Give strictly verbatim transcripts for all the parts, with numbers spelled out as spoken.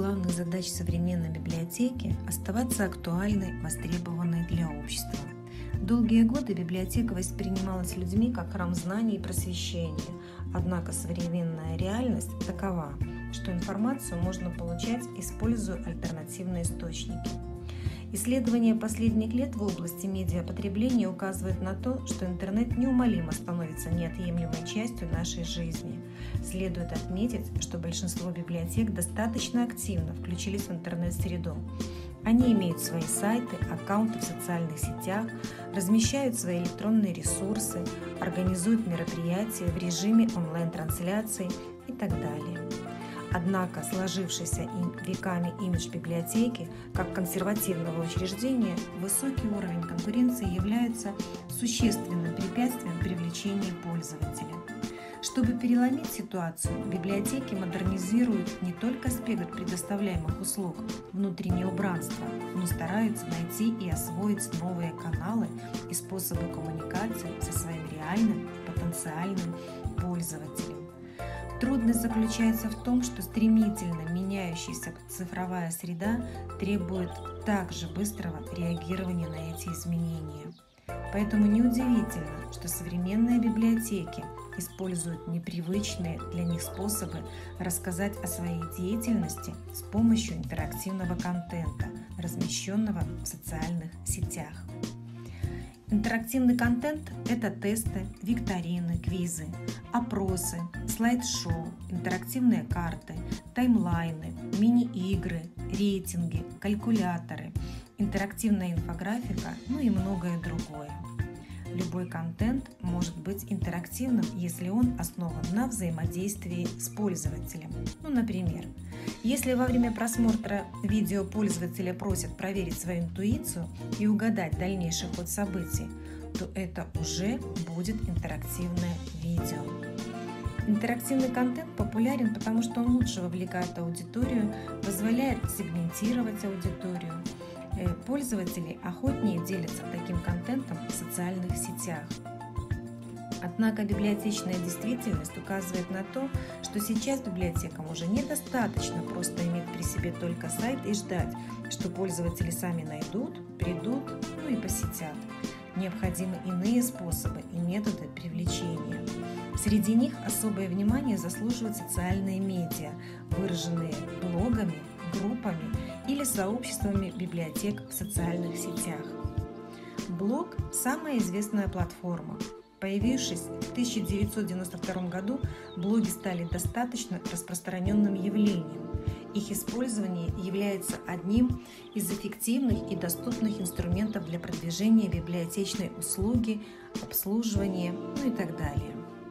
главных задач современной библиотеки – оставаться актуальной, востребованной для общества. Долгие годы библиотека воспринималась людьми как храм знаний и просвещения, однако современная реальность такова, что информацию можно получать, используя альтернативные источники. Исследования последних лет в области медиапотребления указывают на то, что интернет неумолимо становится неотъемлемой частью нашей жизни. Следует отметить, что большинство библиотек достаточно активно включились в интернет-среду. Они имеют свои сайты, аккаунты в социальных сетях, размещают свои электронные ресурсы, организуют мероприятия в режиме онлайн-трансляций и так далее. Однако сложившийся им веками имидж библиотеки как консервативного учреждения, высокий уровень конкуренции является существенным препятствием привлечения пользователя. Чтобы переломить ситуацию, библиотеки модернизируют не только аспект предоставляемых услуг, внутреннее убранство, но стараются найти и освоить новые каналы и способы коммуникации со своим реальным потенциальным пользователем. Трудность заключается в том, что стремительно меняющаяся цифровая среда требует также быстрого реагирования на эти изменения. Поэтому неудивительно, что современные библиотеки используют непривычные для них способы рассказать о своей деятельности с помощью интерактивного контента, размещенного в социальных сетях. Интерактивный контент – это тесты, викторины, квизы, опросы, слайд-шоу, интерактивные карты, таймлайны, мини-игры, рейтинги, калькуляторы, интерактивная инфографика, ну и многое другое. Любой контент может быть интерактивным, если он основан на взаимодействии с пользователем. Ну, например, если во время просмотра видео пользователя просят проверить свою интуицию и угадать дальнейший ход событий, то это уже будет интерактивное видео. Интерактивный контент популярен, потому что он лучше вовлекает аудиторию, позволяет сегментировать аудиторию. Пользователи охотнее делятся таким контентом в социальных сетях. Однако библиотечная действительность указывает на то, что сейчас библиотекам уже недостаточно просто иметь при себе только сайт и ждать, что пользователи сами найдут, придут, ну и посетят. Необходимы иные способы и методы привлечения. Среди них особое внимание заслуживают социальные медиа, выраженные блогами, группами или сообществами библиотек в социальных сетях. Блог – самая известная платформа. Появившись в тысяча девятьсот девяносто втором году, блоги стали достаточно распространенным явлением. Их использование является одним из эффективных и доступных инструментов для продвижения библиотечной услуги, обслуживания, ну и так далее.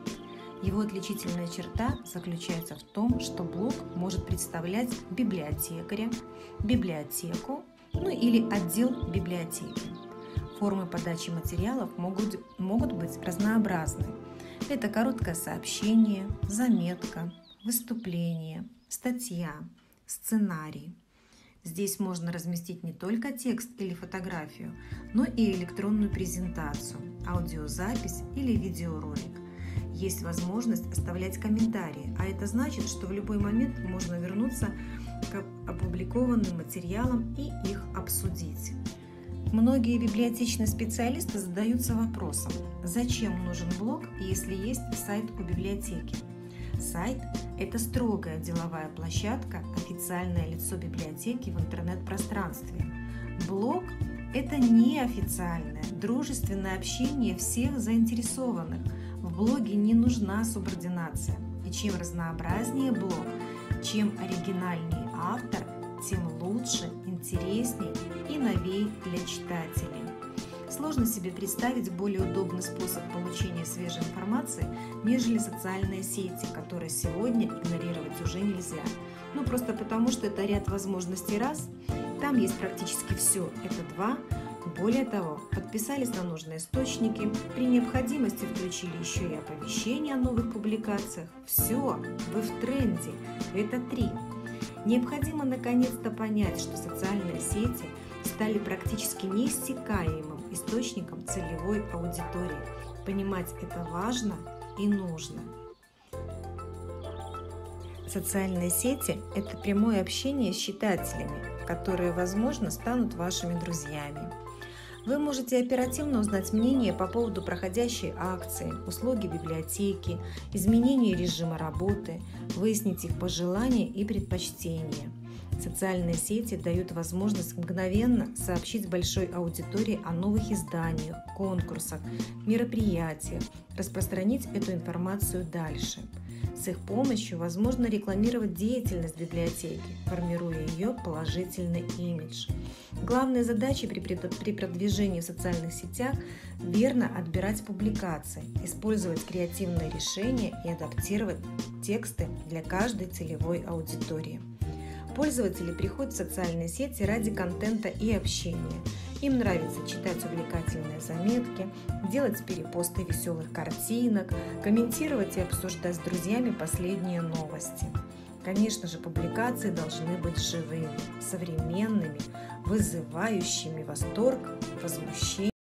Его отличительная черта заключается в том, что блог может представлять библиотекаря, библиотеку, ну или отдел библиотеки. Формы подачи материалов могут, могут быть разнообразны. Это короткое сообщение, заметка, выступление, статья, сценарий. Здесь можно разместить не только текст или фотографию, но и электронную презентацию, аудиозапись или видеоролик. Есть возможность оставлять комментарии, а это значит, что в любой момент можно вернуться к опубликованным материалам и их обсудить. Многие библиотечные специалисты задаются вопросом, зачем нужен блог, если есть сайт у библиотеки? Сайт – это строгая деловая площадка, официальное лицо библиотеки в интернет-пространстве. Блог – это неофициальное, дружественное общение всех заинтересованных. В блоге не нужна субординация. И чем разнообразнее блог, чем оригинальнее автор, тем лучше, интереснее и новей для читателей. Сложно себе представить более удобный способ получения свежей информации, нежели социальные сети, которые сегодня игнорировать уже нельзя. Ну, просто потому, что это ряд возможностей раз, там есть практически все, это два. Более того, подписались на нужные источники, при необходимости включили еще и оповещения о новых публикациях. Все, вы в тренде, это три. Необходимо наконец-то понять, что социальные сети стали практически неиссякаемым источником целевой аудитории. Понимать это важно и нужно. Социальные сети– это прямое общение с читателями, которые, возможно, станут вашими друзьями. Вы можете оперативно узнать мнение по поводу проходящей акции, услуги библиотеки, изменения режима работы, выяснить их пожелания и предпочтения. Социальные сети дают возможность мгновенно сообщить большой аудитории о новых изданиях, конкурсах, мероприятиях, распространить эту информацию дальше. С их помощью возможно рекламировать деятельность библиотеки, формируя ее положительный имидж. Главная задача при продвижении в социальных сетях – верно отбирать публикации, использовать креативные решения и адаптировать тексты для каждой целевой аудитории. Пользователи приходят в социальные сети ради контента и общения. Им нравится читать увлекательные заметки, делать перепосты веселых картинок, комментировать и обсуждать с друзьями последние новости. Конечно же, публикации должны быть живыми, современными, вызывающими восторг, возмущение.